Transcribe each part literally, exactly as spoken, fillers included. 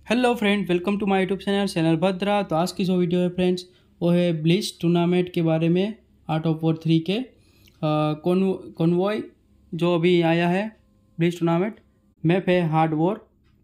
Hello friend, welcome to my YouTube channel channel Bhadra. तो आज की जो वीडियो है फ्रेंड्स, वो है ब्लिच टूर्नामेंट के बारे में। आर्ट ऑफ वॉर थ्री के कॉन्वॉय जो अभी आया है ब्लिच टूर्नामेंट, मैप है हार्ड वॉर।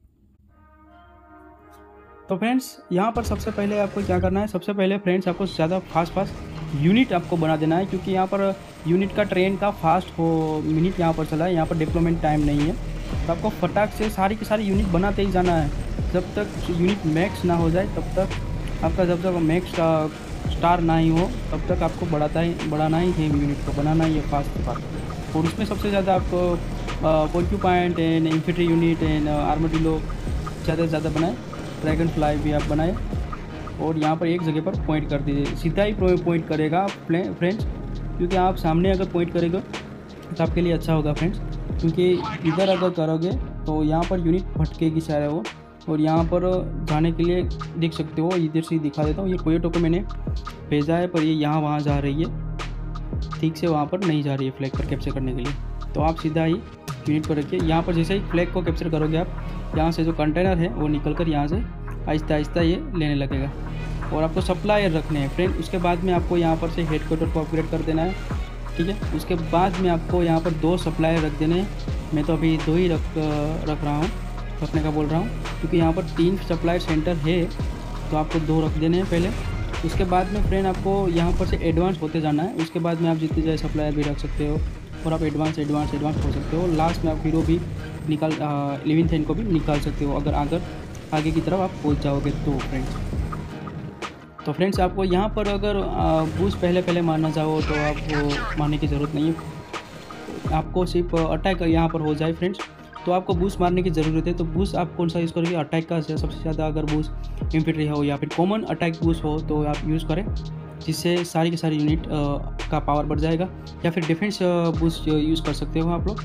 तो फ्रेंड्स यहाँ पर सबसे पहले आपको क्या करना है, सबसे पहले फ्रेंड्स आपको ज़्यादा फास्ट फास्ट यूनिट आपको बना देना है, क्योंकि यहाँ पर यूनिट का ट्रेन का फास्ट हो मिनट यहाँ पर चला है, यहाँ पर डेवलपमेंट टाइम नहीं है। तो आपको फटाक से सारी की सारी यूनिट बनाते ही जाना है। जब तक यूनिट मैक्स ना हो जाए, तब तक आपका जब तक मैक्स का स्टार ना ही हो, तब तक आपको बढ़ाता ही बढ़ाना ही है, यूनिट को बनाना ही है फास्ट फास्ट। और उसमें सबसे ज़्यादा आपको porcupine and infantry unit and armadillo ज़्यादा से ज़्यादा बनाए। ड्रैगन फ्लाई भी आप बनाए और यहाँ पर एक जगह पर पॉइंट कर दीजिए, सीधा ही पॉइंट करेगा फ्रेंड्स, क्योंकि आप सामने अगर पॉइंट करेगा तो आपके लिए अच्छा होगा फ्रेंड्स। क्योंकि इधर अगर करोगे तो यहाँ पर यूनिट भटकेगी सारे वो, और यहाँ पर जाने के लिए देख सकते हो, इधर से दिखा देता हूँ। ये कोयोटो को मैंने भेजा है, पर ये यहाँ वहाँ जा रही है, ठीक से वहाँ पर नहीं जा रही है फ्लैग पर कैप्चर करने के लिए। तो आप सीधा ही यूनिट को रखिए। यहाँ पर जैसे ही फ्लैग को कैप्चर करोगे आप, यहाँ से जो कंटेनर है वो निकल कर यहाँ से आहिस्ता आहिस्ता ये लेने लगेगा। और आपको सप्लायर रखने हैं फ्रेंड। उसके बाद में आपको यहाँ पर से हेडक्वार्टर को अपग्रेड कर देना है, ठीक है। उसके बाद में आपको यहाँ पर दो सप्लायर रख देने हैं। मैं तो अभी दो ही रख रख रहा हूँ, रखने का बोल रहा हूँ, क्योंकि यहाँ पर तीन सप्लायर सेंटर है, तो आपको दो रख देने हैं पहले। उसके बाद में फ्रेंड आपको यहाँ पर से एडवांस होते जाना है। उसके बाद में आप जितने जाए सप्लायर भी रख सकते हो, और आप एडवांस एडवांस एडवांस हो सकते हो। लास्ट में आप हीरो भी निकाल लिविंग थिंग को भी निकाल सकते हो, अगर अगर आगे की तरफ आप पहुँच जाओगे तो फ्रेंड्स। तो फ्रेंड्स आपको यहाँ पर अगर बूस्ट पहले पहले मारना चाहो तो आपको मारने की ज़रूरत नहीं है। आपको सिर्फ अटैक यहाँ पर हो जाए फ्रेंड्स, तो आपको बूस्ट मारने की ज़रूरत है। तो बूस्ट आप कौन सा यूज़ करोगे? अटैक का सबसे ज़्यादा अगर बूस्ट इन्फेंट्री हो या फिर कॉमन अटैक बूस्ट हो तो आप यूज़ करें, जिससे सारी की सारी यूनिट का पावर बढ़ जाएगा। या फिर डिफेंस बूस्ट यूज़ कर सकते हो आप लोग।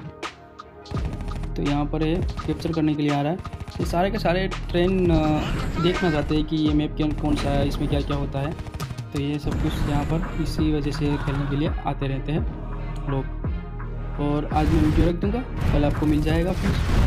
तो यहाँ पर ये कैप्चर करने के लिए आ रहा है। ये सारे के सारे ट्रेन देखना चाहते हैं कि ये मैप कौन कौन सा है, इसमें क्या क्या होता है। तो ये सब कुछ यहाँ पर इसी वजह से खेलने के लिए आते रहते हैं लोग। और आज मैं वीडियो रख दूँगा, कल आपको मिल जाएगा फ्रेंड्स।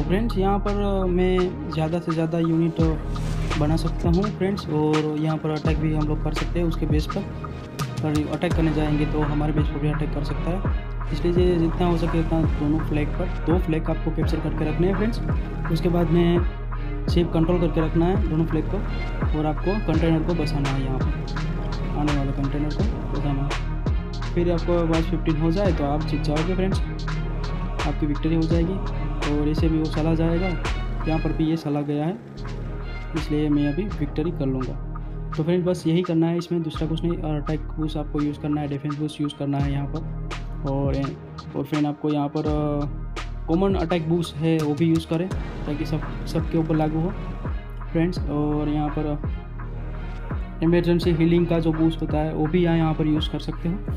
फ्रेंड्स यहाँ पर मैं ज़्यादा से ज़्यादा यूनिट बना सकता हूँ फ्रेंड्स, और यहाँ पर अटैक भी हम लोग कर सकते हैं उसके बेस पर। पर अटैक करने जाएंगे तो हमारे बेस पर भी अटैक कर सकता है, इसलिए जितना हो सके उतना दोनों फ्लैग पर, दो फ्लैग आपको कैप्चर करके रखने हैं फ्रेंड्स। उसके बाद में सेफ कंट्रोल करके रखना है दोनों फ्लैग को, और आपको कंटेनर को बसाना है, यहाँ पर आने वाले कंटेनर को बसाना है। फिर आपको बस फिफ्टीन हो जाए तो आप जीत जाओगे फ्रेंड्स, आपकी विक्ट्री हो जाएगी। और ऐसे भी वो चला जाएगा, यहाँ पर भी ये चला गया है, इसलिए मैं अभी विक्ट्री कर लूँगा। तो फ्रेंड्स बस यही करना है इसमें, दूसरा कुछ नहीं। और अटैक बूस्ट आपको यूज़ करना है, डिफेंस बूस्ट यूज़ करना है यहाँ पर। और और फ्रेंड आपको यहाँ पर कॉमन अटैक बूस्ट है वो भी यूज़ करें, ताकि सब सबके ऊपर लागू हो फ्रेंड्स। और यहाँ पर इमरजेंसी हीलिंग का जो बूस्ट होता है वो भी यहाँ यहाँ पर यूज़ कर सकते हो।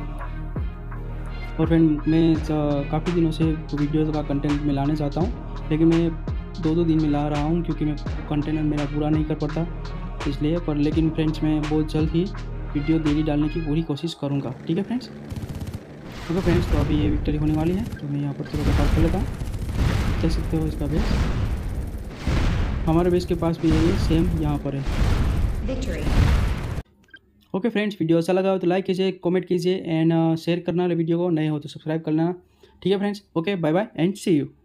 और फ्रेंड मैं काफ़ी दिनों से वीडियोज़ का कंटेंट में लाने चाहता हूँ, लेकिन मैं दो दो दिन में ला रहा हूँ क्योंकि मैं कंटेनर मेरा पूरा नहीं कर पाता इसलिए। पर लेकिन फ्रेंड्स मैं बहुत जल्द ही वीडियो डेली डालने की पूरी कोशिश करूँगा, ठीक है फ्रेंड्स। ओके फ्रेंड्स, तो अभी ये विक्ट्री होने वाली है, तो मैं यहाँ पर थोड़ा सा कर लेता हूँ। देख सकते हो इसका बेस, हमारे बेस के पास भी यही सेम यहाँ पर है। ओके फ्रेंड्स, वीडियो अच्छा लगा हो तो लाइक कीजिए, कमेंट कीजिए एंड शेयर करना वीडियो को, नए हो तो सब्सक्राइब करना, ठीक है friends. Okay bye bye and see you.